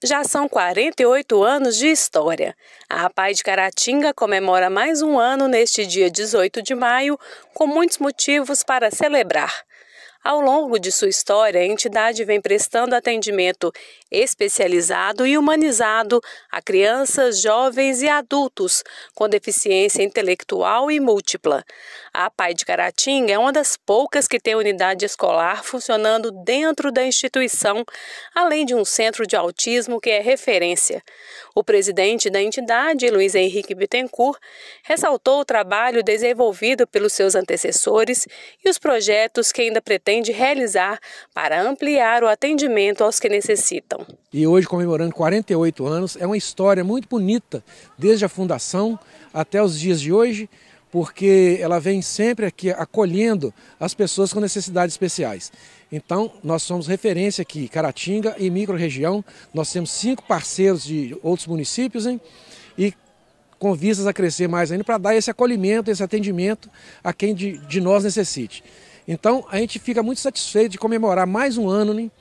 Já são 48 anos de história. A APAI de Caratinga comemora mais um ano neste dia 18 de maio, com muitos motivos para celebrar. Ao longo de sua história, a entidade vem prestando atendimento especializado e humanizado a crianças, jovens e adultos com deficiência intelectual e múltipla. A APAI de Caratinga é uma das poucas que tem unidade escolar funcionando dentro da instituição, além de um centro de autismo que é referência. O presidente da entidade, Luiz Henrique Bittencourt, ressaltou o trabalho desenvolvido pelos seus antecessores e os projetos que ainda pretende realizar para ampliar o atendimento aos que necessitam. E hoje, comemorando 48 anos, é uma história muito bonita, desde a fundação até os dias de hoje, porque ela vem sempre aqui acolhendo as pessoas com necessidades especiais. Então, nós somos referência aqui, Caratinga e microrregião. Nós temos 5 parceiros de outros municípios, hein? E com vistas a crescer mais ainda para dar esse acolhimento, esse atendimento a quem de nós necessite. Então, a gente fica muito satisfeito de comemorar mais um ano, né,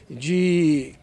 de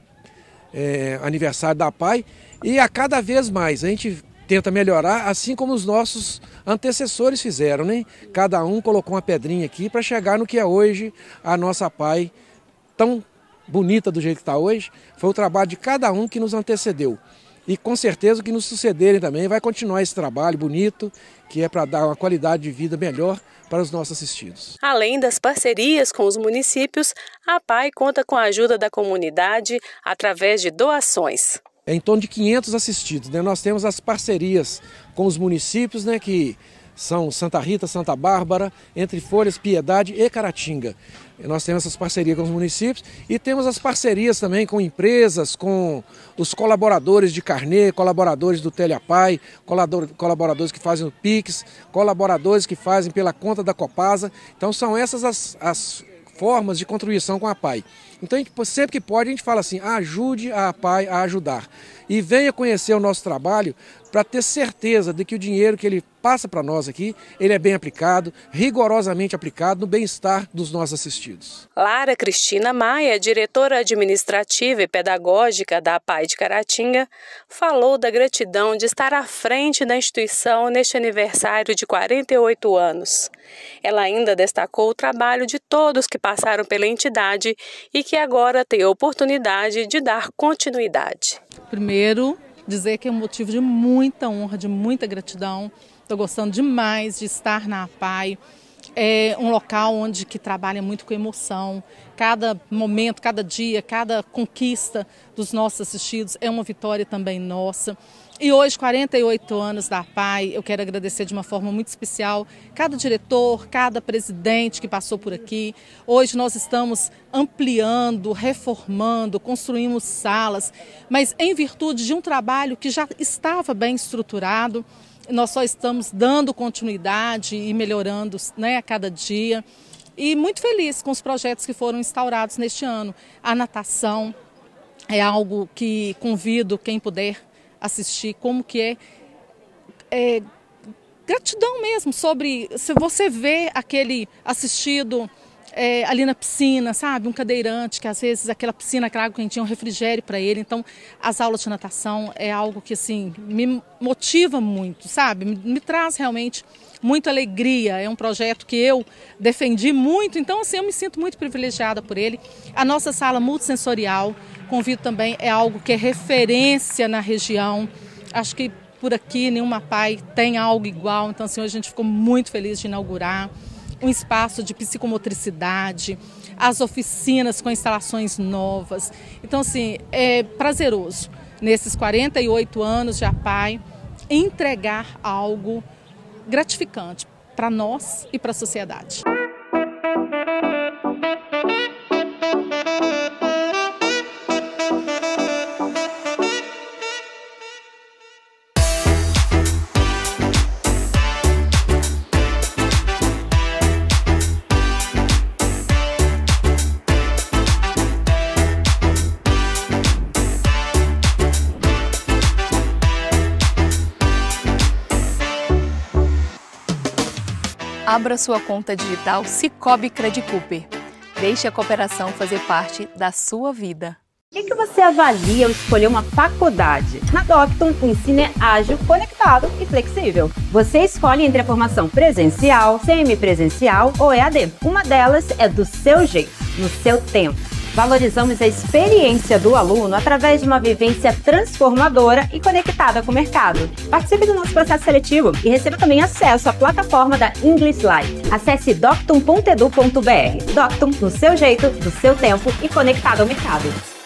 aniversário da APAI, e a cada vez mais a gente tenta melhorar, assim como os nossos antecessores fizeram, né? Cada um colocou uma pedrinha aqui para chegar no que é hoje a nossa APAI, tão bonita do jeito que está hoje. Foi o trabalho de cada um que nos antecedeu. E com certeza que nos sucederem também vai continuar esse trabalho bonito, que é para dar uma qualidade de vida melhor para os nossos assistidos. Além das parcerias com os municípios, a APAI conta com a ajuda da comunidade através de doações. É em torno de 500 assistidos, né? Nós temos as parcerias com os municípios, né, que são Santa Rita, Santa Bárbara, Entre Folhas, Piedade e Caratinga. Nós temos essas parcerias com os municípios e temos as parcerias também com empresas, com os colaboradores de carnê, colaboradores do TeleAPAI, colaboradores que fazem o Pix, colaboradores que fazem pela conta da Copasa. Então são essas as formas de contribuição com a APAI. Então, sempre que pode, a gente fala assim, ajude a APAI a ajudar. E venha conhecer o nosso trabalho para ter certeza de que o dinheiro que ele passa para nós aqui, ele é bem aplicado, rigorosamente aplicado no bem-estar dos nossos assistidos. Lara Cristina Maia, diretora administrativa e pedagógica da APAI de Caratinga, falou da gratidão de estar à frente da instituição neste aniversário de 48 anos. Ela ainda destacou o trabalho de todos que passaram pela entidade e que agora tem a oportunidade de dar continuidade. Primeiro, dizer que é um motivo de muita honra, de muita gratidão. Estou gostando demais de estar na APAI. É um local onde que trabalha muito com emoção. Cada momento, cada dia, cada conquista dos nossos assistidos é uma vitória também nossa. E hoje, 48 anos da APAI, eu quero agradecer de uma forma muito especial cada diretor, cada presidente que passou por aqui. Hoje nós estamos ampliando, reformando, construímos salas, mas em virtude de um trabalho que já estava bem estruturado, nós só estamos dando continuidade e melhorando, né, a cada dia. E muito feliz com os projetos que foram instaurados neste ano. A natação é algo que convido quem puder assistir, como que é gratidão mesmo, sobre se você vê aquele assistido ali na piscina, sabe, um cadeirante que às vezes aquela piscina, aquela água quentinha, um refrigério para ele. Então as aulas de natação é algo que assim me motiva muito, sabe, me traz realmente muita alegria. É um projeto que eu defendi muito, então assim eu me sinto muito privilegiada por ele. A nossa sala multissensorial, convido também, é algo que é referência na região. Acho que por aqui nenhuma APAI tem algo igual, então assim, hoje a gente ficou muito feliz de inaugurar um espaço de psicomotricidade, as oficinas com instalações novas. Então assim, é prazeroso nesses 48 anos de APAI entregar algo gratificante para nós e para a sociedade. Abra sua conta digital Sicoob Credit Cooper. Deixe a cooperação fazer parte da sua vida. O que você avalia ao escolher uma faculdade? Na Docton, o ensino é ágil, conectado e flexível. Você escolhe entre a formação presencial, semipresencial ou EAD. Uma delas é do seu jeito, no seu tempo. Valorizamos a experiência do aluno através de uma vivência transformadora e conectada com o mercado. Participe do nosso processo seletivo e receba também acesso à plataforma da English Live. Acesse docton.edu.br. Docton, no seu jeito, do seu tempo e conectado ao mercado.